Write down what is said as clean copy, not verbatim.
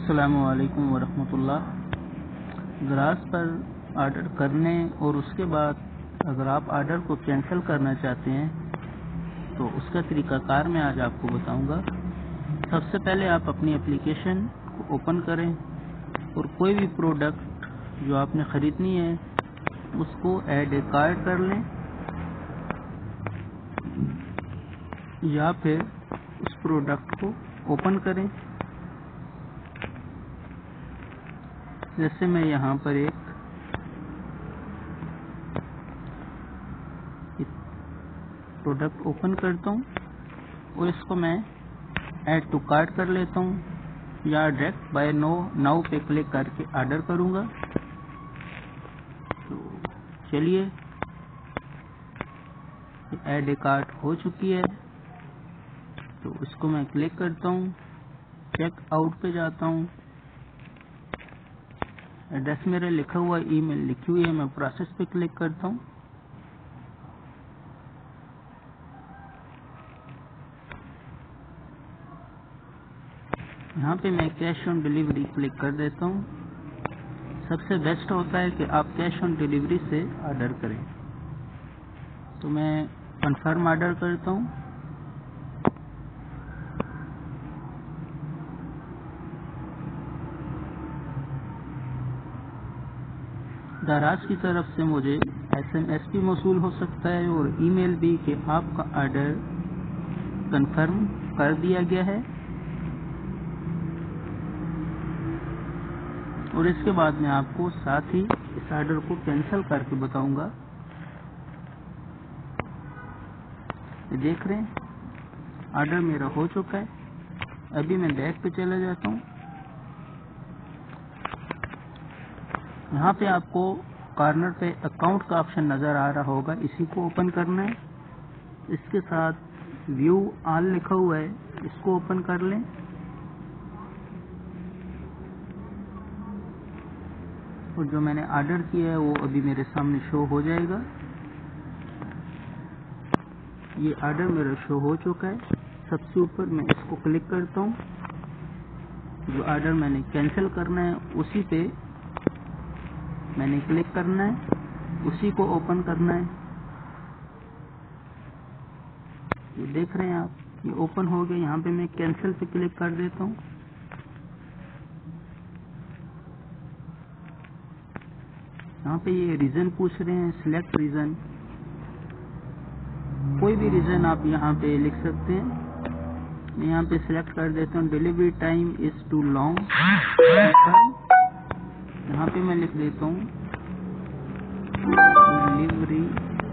السلام علیکم ورحمۃ اللہ۔ دراز پر آرڈر کرنے اور اس کے بعد اگر آپ آرڈر کو کینسل کرنا چاہتے ہیں تو اس کا طریقہ کار میں آج آپ کو بتاؤں گا۔ سب سے پہلے آپ اپنی اپلیکیشن کو اوپن کریں اور کوئی بھی پروڈکٹ جو آپ نے خریدنی ہے اس کو ایڈ اے کارٹ کر لیں، یا پھر اس پروڈکٹ کو اوپن کریں۔ جیسے میں یہاں پر ایک پروڈکٹ اوپن کرتا ہوں اور اس کو میں ایڈ ٹو کارٹ کر لیتا ہوں، یا ڈائریکٹ بائی ناؤ پہ کلک کر کے آرڈر کروں گا۔ تو چلیے، ایڈ اے کارٹ ہو چکی ہے تو اس کو میں کلک کرتا ہوں، چیک آؤٹ پہ جاتا ہوں، ایڈریس میرا لکھا ہوا ای میل لکھی ہوئی ہے، میں پروسیس پہ کلک کرتا ہوں۔ یہاں پہ میں کیش آن ڈیلیوری کلک کر دیتا ہوں۔ سب سے بیسٹ ہوتا ہے کہ آپ کیش آن ڈیلیوری سے آرڈر کریں، تو میں کنفرم آرڈر کرتا ہوں۔ دراز کی طرف سے مجھے SMS بھی موصول ہو سکتا ہے اور ای میل بھی کہ آپ کا آرڈر کنفرم کر دیا گیا ہے، اور اس کے بعد میں آپ کو ساتھ ہی اس آرڈر کو کینسل کر کے بتاؤں گا۔ یہ دیکھ رہے ہیں آرڈر میرا ہو چکا ہے۔ ابھی میں بیک پہ چلا جاتا ہوں۔ یہاں پہ آپ کو کارنر پہ اکاؤنٹ کا آپشن نظر آ رہا ہوگا، اسی کو اوپن کرنا ہے۔ اس کے ساتھ ویو آل لکھا ہوا ہے، اس کو اوپن کر لیں۔ اور جو میں نے آرڈر کیا ہے وہ ابھی میرے سامنے شو ہو جائے گا۔ یہ آرڈر میرا شو ہو چکا ہے۔ سب سے اوپر میں اس کو کلک کرتا ہوں۔ جو آرڈر میں نے کینسل کرنا ہے اسی پہ میں نے کلک کرنا ہے، اسی کو اوپن کرنا ہے۔ یہ دیکھ رہے ہیں آپ، یہ اوپن ہو گیا۔ یہاں پہ میں کینسل پہ کلک کر دیتا ہوں۔ یہاں پہ یہ ریزن پوچھ رہے ہیں، سلیکٹ ریزن، کوئی بھی ریزن آپ یہاں پہ لکھ سکتے ہیں۔ میں یہاں پہ سلیکٹ کر دیتا ہوں delivery time is too long. یہاں پہ میں لکھ دیتا ہوں ڈیلیوری